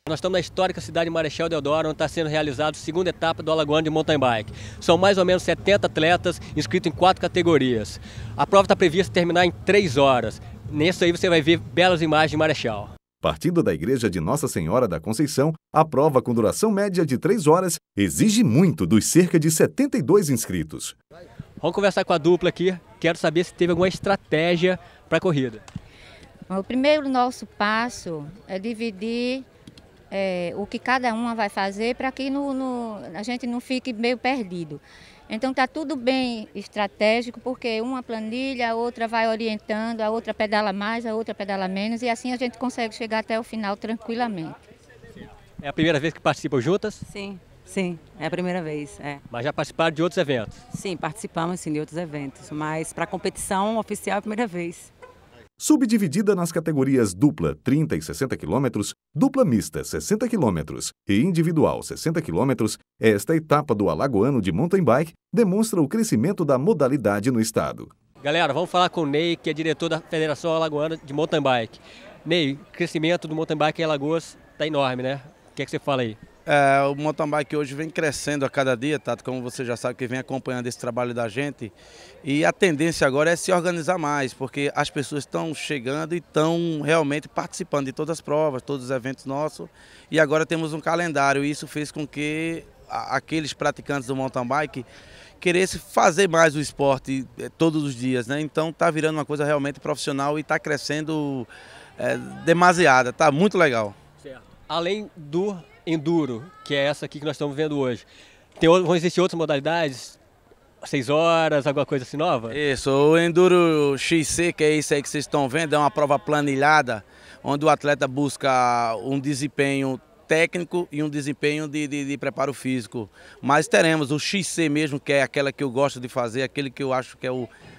Nós estamos na histórica cidade de Marechal Deodoro, onde está sendo realizada a segunda etapa do Alagoano de Mountain Bike. São mais ou menos 70 atletas inscritos em 4 categorias. A prova está prevista terminar em 3 horas. Nisso aí você vai ver belas imagens de Marechal. Partindo da igreja de Nossa Senhora da Conceição, a prova com duração média de 3 horas exige muito dos cerca de 72 inscritos. Vamos conversar com a dupla aqui. Quero saber se teve alguma estratégia para a corrida. O primeiro nosso passo é dividir o que cada uma vai fazer para que a gente não fique meio perdido. Então está tudo bem estratégico, porque uma planilha, a outra vai orientando, a outra pedala mais, a outra pedala menos, e assim a gente consegue chegar até o final tranquilamente. É a primeira vez que participam juntas? Sim, é a primeira vez. Mas já participaram de outros eventos? Sim, participamos sim, de outros eventos, mas para a competição oficial é a primeira vez. Subdividida nas categorias dupla 30 e 60 km, dupla mista 60 km e individual 60 km, esta etapa do Alagoano de Mountain Bike demonstra o crescimento da modalidade no estado. Galera, vamos falar com o Ney, que é diretor da Federação Alagoana de Mountain Bike. Ney, o crescimento do mountain bike em Alagoas está enorme, né? O que é que você fala aí? O mountain bike hoje vem crescendo a cada dia, Tato, como você já sabe, que vem acompanhando esse trabalho da gente. E a tendência agora é se organizar mais, porque as pessoas estão chegando e estão realmente participando de todas as provas, todos os eventos nossos. E agora temos um calendário, e isso fez com que aqueles praticantes do mountain bike queressem fazer mais o esporte todos os dias, né? Então está virando uma coisa realmente profissional e está crescendo demasiada, está muito legal. Certo. Além do enduro, que é essa aqui que nós estamos vendo hoje, vão existir outras modalidades? 6 horas, alguma coisa assim nova? Isso, o Enduro XC, que é isso aí que vocês estão vendo, é uma prova planilhada, onde o atleta busca um desempenho técnico e um desempenho de preparo físico. Mas teremos o XC mesmo, que é aquela que eu gosto de fazer, aquele que eu acho que é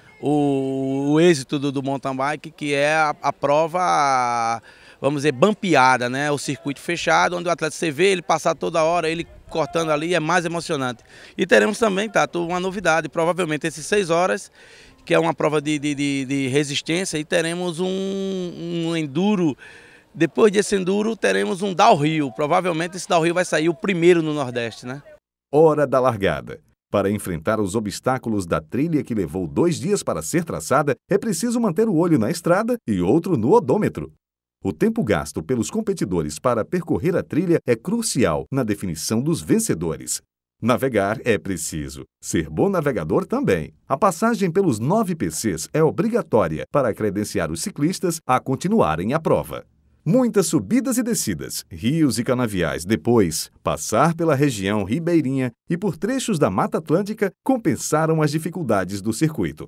o êxito do mountain bike, que é a prova, vamos dizer, bampeada, né? O circuito fechado, onde o atleta, você vê ele passar toda hora, ele cortando ali, é mais emocionante. E teremos também, Tato, uma novidade, provavelmente esses 6 horas, que é uma prova de resistência, e teremos um enduro. Depois desse enduro, teremos um downhill. Provavelmente esse downhill vai sair o primeiro no Nordeste, né? Hora da largada. Para enfrentar os obstáculos da trilha que levou 2 dias para ser traçada, é preciso manter o olho na estrada e outro no odômetro. O tempo gasto pelos competidores para percorrer a trilha é crucial na definição dos vencedores. Navegar é preciso. Ser bom navegador também. A passagem pelos 9 PCs é obrigatória para credenciar os ciclistas a continuarem a prova. Muitas subidas e descidas, rios e canaviais depois, passar pela região ribeirinha e por trechos da Mata Atlântica compensaram as dificuldades do circuito.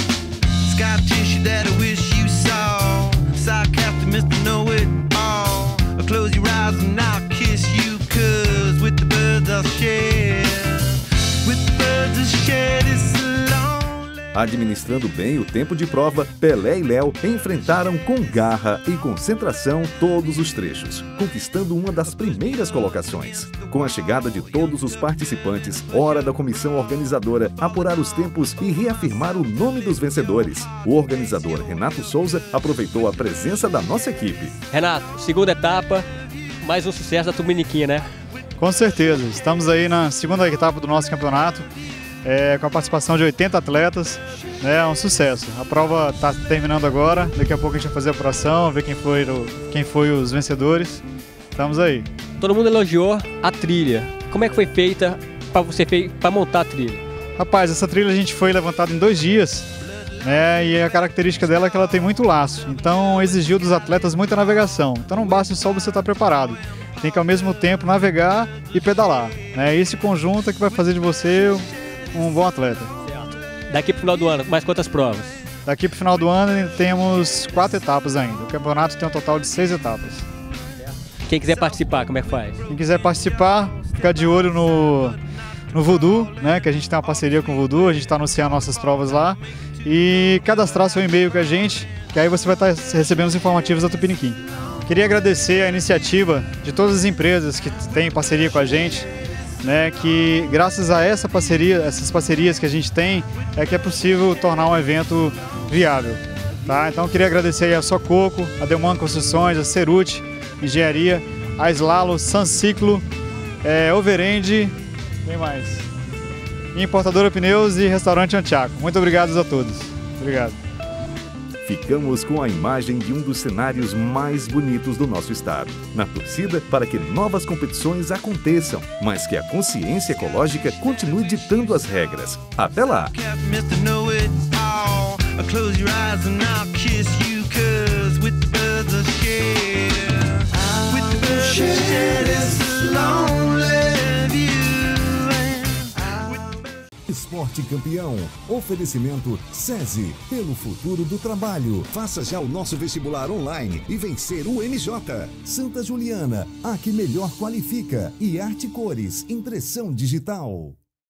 Administrando bem o tempo de prova, Pelé e Léo enfrentaram com garra e concentração todos os trechos, conquistando uma das primeiras colocações. Com a chegada de todos os participantes, hora da comissão organizadora apurar os tempos e reafirmar o nome dos vencedores. O organizador Renato Souza aproveitou a presença da nossa equipe. Renato, segunda etapa, mais um sucesso da Tupiniquim, né? Com certeza, estamos aí na segunda etapa do nosso campeonato. Com a participação de 80 atletas, é um sucesso. A prova está terminando agora, daqui a pouco a gente vai fazer a apuração, ver quem foi os vencedores. Estamos aí. Todo mundo elogiou a trilha. Como é que foi feita para montar a trilha? Rapaz, essa trilha a gente foi levantada em 2 dias, né? E a característica dela é que ela tem muito laço. Então exigiu dos atletas muita navegação. Então não basta só você estar preparado. Tem que ao mesmo tempo navegar e pedalar. Esse conjunto é que vai fazer de você um bom atleta. Certo. Daqui para o final do ano, mais quantas provas? Daqui para o final do ano temos 4 etapas ainda. O campeonato tem um total de 6 etapas. Quem quiser participar, como é que faz? Quem quiser participar, fica de olho no Voodoo, né? Que a gente tem uma parceria com o Voodoo, a gente está anunciando nossas provas lá. E cadastrar seu e-mail com a gente, que aí você vai estar recebendo os informativos da Tupiniquim. Queria agradecer a iniciativa de todas as empresas que têm parceria com a gente, né, que graças a essas parcerias que a gente tem, é que é possível tornar um evento viável. Tá? Então eu queria agradecer aí a Sococo, a Delman Construções, a Cerute Engenharia, a Slalo, Sanciclo, Overend, tem mais. Importadora Pneus e Restaurante Antiaco. Muito obrigado a todos. Obrigado. Ficamos com a imagem de um dos cenários mais bonitos do nosso estado. Na torcida para que novas competições aconteçam, mas que a consciência ecológica continue ditando as regras. Até lá! Esporte Campeão. Oferecimento SESI. Pelo futuro do trabalho. Faça já o nosso vestibular online e vencer o MJ. Santa Juliana. A que melhor qualifica. E Arte Cores. Impressão digital.